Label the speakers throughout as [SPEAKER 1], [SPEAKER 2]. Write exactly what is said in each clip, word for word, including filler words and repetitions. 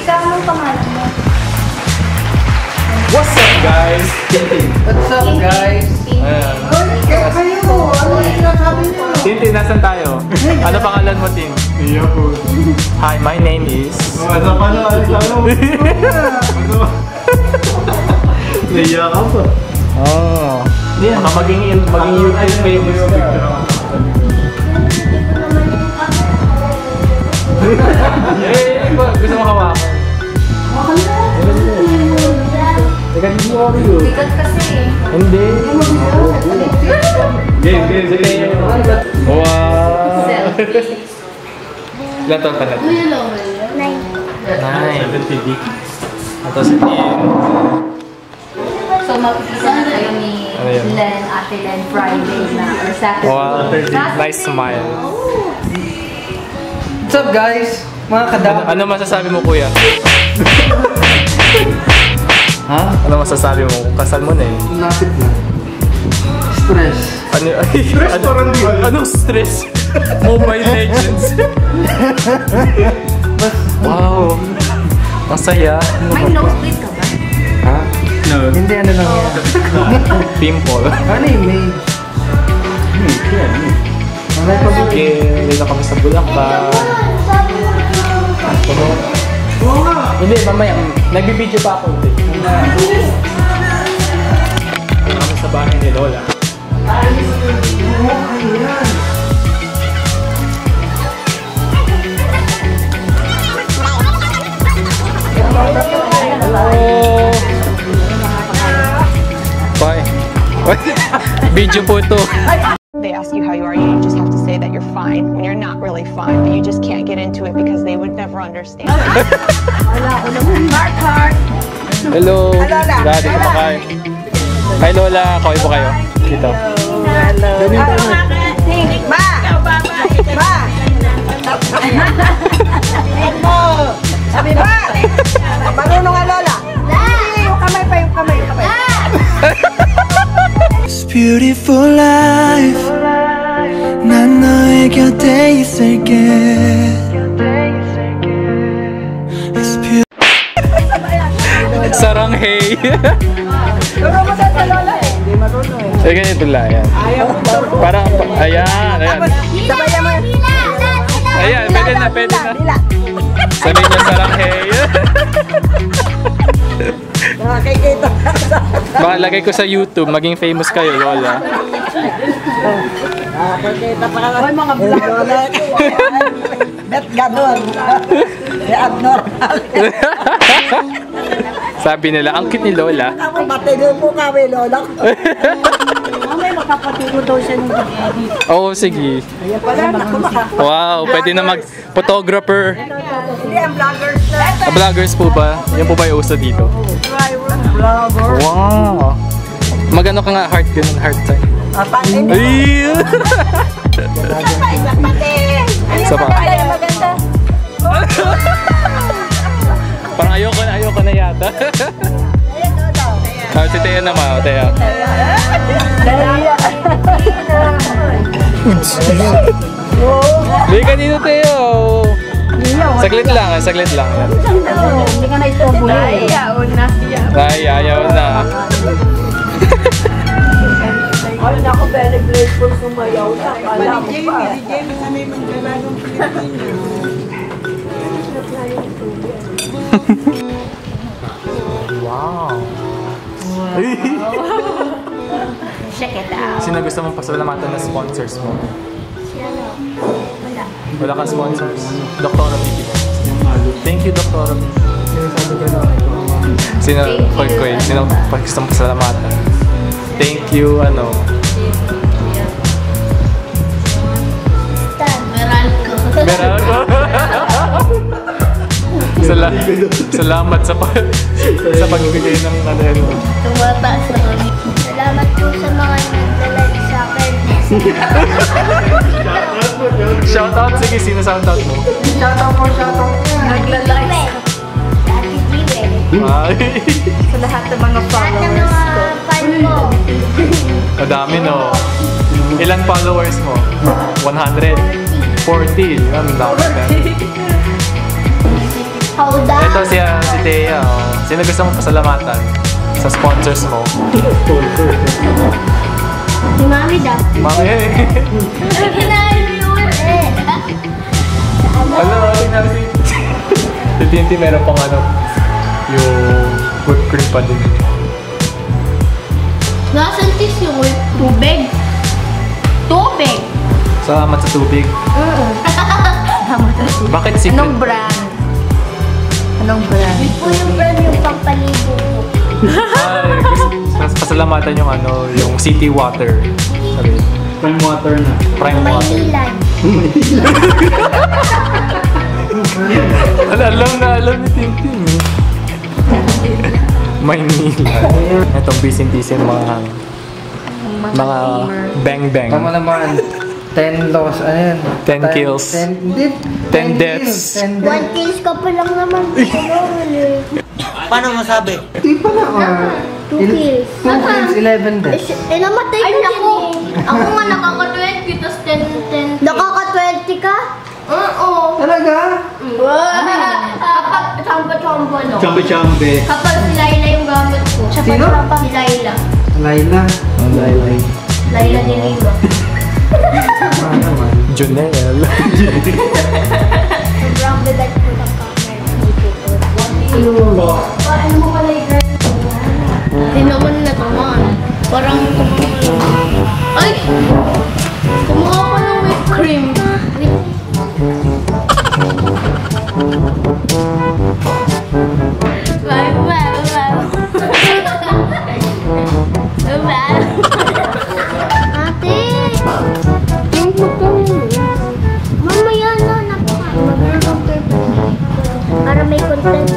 [SPEAKER 1] Ikaw, anong pangalan mo?
[SPEAKER 2] What's up, guys? Tintin.
[SPEAKER 3] What's up, guys?
[SPEAKER 2] Ayan.
[SPEAKER 3] Kaya kayo, ano yung sinasabi niyo?
[SPEAKER 2] Tintin, nasan tayo? Ano pangalan mo, Tin?
[SPEAKER 4] Iya po.
[SPEAKER 2] Hi, my name is...
[SPEAKER 4] Ano pa na? Ano? Naiya ka pa.
[SPEAKER 2] Oh. Baka maging, maging YouTube famous ka. Eh, gusto mo hawakan? Teka, hindi mo ako yun.
[SPEAKER 1] Bigat kasi eh.
[SPEAKER 2] Hindi.
[SPEAKER 4] Game, game, game.
[SPEAKER 2] Wow!
[SPEAKER 1] Selfie.
[SPEAKER 2] Ilan taon ka na?
[SPEAKER 1] Nine.
[SPEAKER 2] Nine.
[SPEAKER 4] seventy D.
[SPEAKER 2] Ito si Tin.
[SPEAKER 1] So, makikita na kayo ni
[SPEAKER 2] Ano yun?
[SPEAKER 1] Len, Ate Len, Friday na or Saturday.
[SPEAKER 2] Wow.
[SPEAKER 1] Saturday.
[SPEAKER 2] Nice smile.
[SPEAKER 3] What's up, guys? Mga
[SPEAKER 2] Ano,
[SPEAKER 3] kadam.
[SPEAKER 2] ano masasabi mo, kuya?
[SPEAKER 3] Ha?
[SPEAKER 2] Ano masasabi mo? Kasal mo na eh.
[SPEAKER 3] Lapit na. Stress.
[SPEAKER 2] Ano? Ay,
[SPEAKER 4] Stress
[SPEAKER 2] ano,
[SPEAKER 4] parang di.
[SPEAKER 2] anong stress? Mobile Legends. Wow. Masaya.
[SPEAKER 1] May nosebleed ka ba?
[SPEAKER 3] Ha?
[SPEAKER 4] No.
[SPEAKER 3] Hindi, ano lang yan.
[SPEAKER 2] Pimple.
[SPEAKER 3] Ano yung may? Ano yung pag-
[SPEAKER 2] Sige, dito kami sa Bulacan. Ano?
[SPEAKER 4] Oo nga.
[SPEAKER 2] Hindi, mamaya. Nagbibideo pa ako. Hindi. Kami sa bahay ni Lola. Hello! Bye. Video po ito.
[SPEAKER 5] They ask you how you are, you just have to say that you're fine when you're not really fine, but you just can't get into it because they would never understand.
[SPEAKER 1] Heart, heart.
[SPEAKER 2] Hello. Daddy, kumakain. Hi Lola, kaway po kayo. Dito.
[SPEAKER 1] Hello.
[SPEAKER 6] Ma! Ma! Sabi ba? Marunong nga lola. Yung kamay pa, yung kamay, yung kamay.
[SPEAKER 7] This beautiful life 난 너의 곁에 있을게 It's beautiful
[SPEAKER 2] Saranghay.
[SPEAKER 6] Turo mo sa lola eh. Hindi marunong eh.
[SPEAKER 2] Eh, ganito lang yan.
[SPEAKER 6] Ayaw mo turo.
[SPEAKER 2] Parang, ayan, ayan.
[SPEAKER 6] Sabayan mo yun.
[SPEAKER 2] Ayan, pwede na, pwede na.
[SPEAKER 6] Dila.
[SPEAKER 2] Sabi niya saranghay.
[SPEAKER 6] Nakakikita.
[SPEAKER 2] Baka lagay ko sa YouTube, maging famous kayo, Lola.
[SPEAKER 6] Nakakikita pa ka. Ay, mga vlog. Bet ganon. Di abnormal.
[SPEAKER 2] Sabi nila, ang cute ni Lola.
[SPEAKER 6] Ako matino po kami lola ko. May makapatino daw siya ng edit.
[SPEAKER 2] Oo, sige.
[SPEAKER 6] Ayan pala, naku baka.
[SPEAKER 2] Wow, pwede na mag-photographer.
[SPEAKER 6] Hindi, ang vloggers na.
[SPEAKER 2] Ah, vloggers po ba? Yan po ba yung uso dito?
[SPEAKER 6] Vlogger.
[SPEAKER 2] Wow! Magano ka nga heart, ganun, heart sign.
[SPEAKER 6] Apatin mo.
[SPEAKER 2] Ay!
[SPEAKER 6] Isa pa, isa pa din.
[SPEAKER 2] Isa pa.
[SPEAKER 6] Ay, maganda.
[SPEAKER 2] Parang ayoko na, ayoko na yata.
[SPEAKER 6] Ayan, o daw.
[SPEAKER 2] Ah, si Thea naman, o Thea.
[SPEAKER 6] Daya.
[SPEAKER 2] Hindi ka dito, Thea. Saglit lang, ah, saglit lang. Yan.
[SPEAKER 6] Hindi ka na-istorbo na eh.
[SPEAKER 1] Ayaw na siya.
[SPEAKER 2] Ay, ayaw na.
[SPEAKER 6] Ay, naku, very grateful sumayaw na. Kala mo pa.
[SPEAKER 2] Wow.
[SPEAKER 1] Check it out.
[SPEAKER 2] Sino gusto mong pasalamatan na sponsors mo? Wala kang sponsors? Doktora Pipi. Thank you, Doktora Pipi. Sino, Koy Koy, sino gusto mong pasalamatan? Thank you, ano?
[SPEAKER 1] Meralco.
[SPEAKER 2] Meralco. Sala salamat sa pag sa pagbigay ng ano yan.
[SPEAKER 1] Tumataas na kami. Salamat po sa mga naglalike sa akin.
[SPEAKER 2] Shout out, sige, sino shout out mo?
[SPEAKER 6] Shoutout mo, shoutout.
[SPEAKER 1] Naglalike. Ate Jiwe.
[SPEAKER 2] Ay,
[SPEAKER 6] Sa lahat ng mga
[SPEAKER 1] Lahat ng
[SPEAKER 6] followers
[SPEAKER 1] mga
[SPEAKER 6] ko.
[SPEAKER 1] fan mo.
[SPEAKER 2] madami no. Ilan followers mo? one hundred? forty. Ang dami na.
[SPEAKER 1] Howda.
[SPEAKER 2] Ito si, uh, si Thea. Oh. Sino gusto mong pasalamatan sa sponsors mo?
[SPEAKER 1] Si Mami daw.
[SPEAKER 2] Mami, hey!
[SPEAKER 1] Kinain mo eh.
[SPEAKER 2] Alam, mami na si... Si Tinti meron pang ano, yung whipped cream pa din.
[SPEAKER 1] Nasaan tis yung tubig? Tubig?
[SPEAKER 2] Salamat sa tubig.
[SPEAKER 1] Salamat sa tubig.
[SPEAKER 2] Bakit secret?
[SPEAKER 6] Anong brand? Anong brand?
[SPEAKER 1] Ito yung brand yung pampaligo ko.
[SPEAKER 2] Ay, gusto pasalamatan yung ano, yung city water. Sabi,
[SPEAKER 4] Prime water na.
[SPEAKER 2] prime water.
[SPEAKER 1] Maynilan.
[SPEAKER 2] Ala, alam na alam ni Tintin. Maynila. Itong bisin-bisin mga mga bang-bang.
[SPEAKER 3] Tama naman. ten loss, ano yan?
[SPEAKER 2] ten kills.
[SPEAKER 3] ten, hindi.
[SPEAKER 2] ten deaths.
[SPEAKER 3] ten
[SPEAKER 1] One
[SPEAKER 3] deaths.
[SPEAKER 1] kills ka pa lang naman.
[SPEAKER 8] Paano masabi?
[SPEAKER 3] Di pa na, ah.
[SPEAKER 1] Two kills.
[SPEAKER 3] two kills, eleven deaths.
[SPEAKER 1] Eh, namatay ko din eh. Ako nga nakaka-twenty, tapos ten, ten. Nakaka-twenty ka? Oo.
[SPEAKER 3] Talaga?
[SPEAKER 1] Kapag chamba-chamba, no?
[SPEAKER 4] Chambe-chambe.
[SPEAKER 1] Kapag si Laila yung gamit ko.
[SPEAKER 3] Sino?
[SPEAKER 1] Si Laila.
[SPEAKER 3] Laila. Oh, Laila.
[SPEAKER 1] Laila ni Lima.
[SPEAKER 3] Ah, naman.
[SPEAKER 2] Junel.
[SPEAKER 1] Sobrang bigat ko ng camera. Paano mo pala i-grind? Hindi naman natamaan. Parang kumuha. Ay! Kumuha pa ng whipped cream. Wow, wow, wow. Wow. Ate! Yung magkano? Mamaya na, napakain. Mag-reporter pa. Para may content.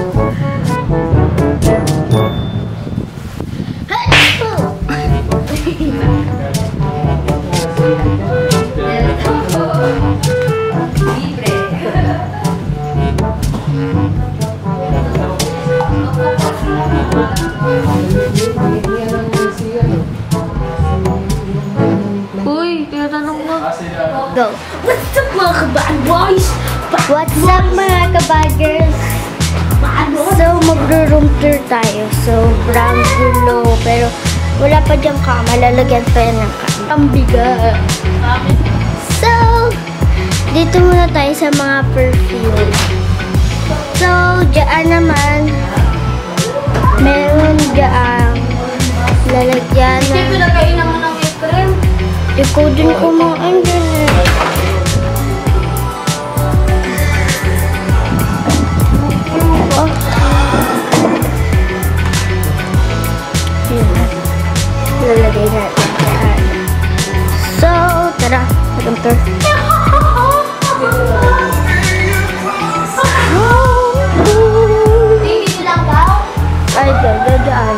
[SPEAKER 1] Uy, tinatanong mo. Go. What's up mga kabad boys? What's up mga kabagers? So, magro-room tour tayo. Sobrang gulo. Pero, wala pa diyang kama. Lalagyan pa yan ng kama. Ang bigat. So, dito muna tayo sa mga perfume. So, dyan naman, meron dyan lalagyan ng... Hindi, pinagain naman ng cream. Ikaw din kumain din eh. Oh. Yun. Lalagay natin dyan. So, tara. Room tour. Ay, dadaan.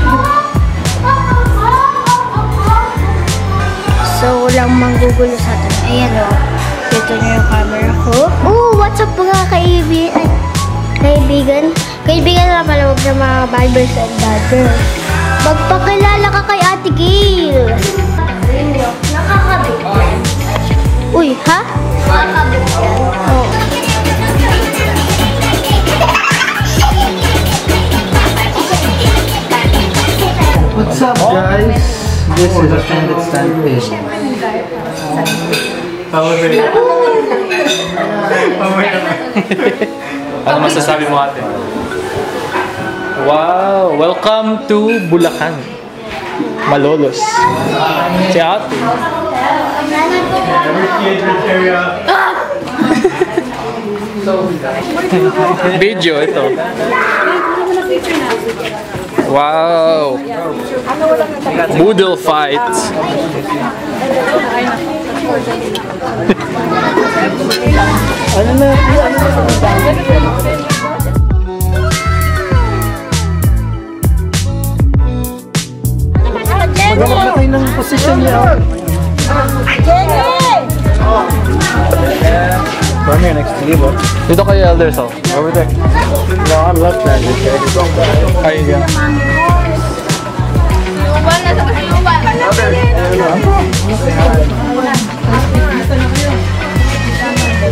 [SPEAKER 1] So, walang manggugulo sa atin. Ayan o. Dito niyo yung camera ko. Oh, what's up mga kaibigan? Kaibigan? Kaibigan na pala, huwag na mga vibers and daggers. Magpakilala ka kay Ate Gail. Nakakabit yan. Uy, ha? Nakakabit yan. Oo.
[SPEAKER 3] What's up, guys? This is a standard standfish.
[SPEAKER 2] Ano masasabi mo ate? Wow! Welcome to Bulacan. Malolos. Si ate. Video ito. Wow! Moodle fight.
[SPEAKER 3] Ano na? Maghanap na tayo ng position niya.
[SPEAKER 2] From here next to you, bro. Dito kayo elders, oh. Over there.
[SPEAKER 3] No, I'm left-handed.
[SPEAKER 2] Ay, yeah.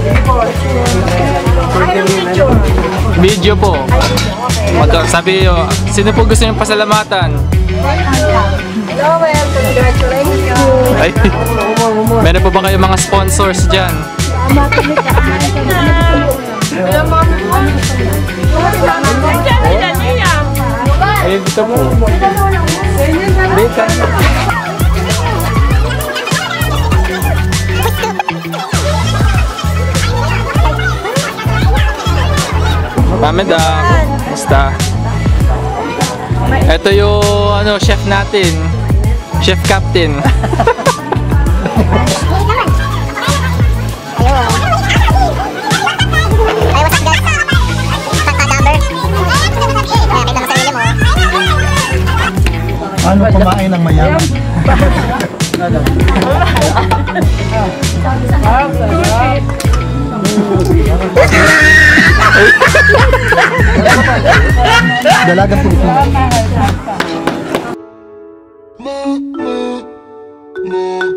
[SPEAKER 2] Video po. Mag- sabi nyo, sino po gusto nyo pasalamatan?
[SPEAKER 6] Hello, well, congratulations.
[SPEAKER 2] Ay, meron po ba kayo mga sponsors dyan? Ayun, dito po. Dito. Pamedang, basta. Ito yung ano, chef natin. Chef Captain.
[SPEAKER 3] Ano kumain ng mayaman? Dalagang Pilipino.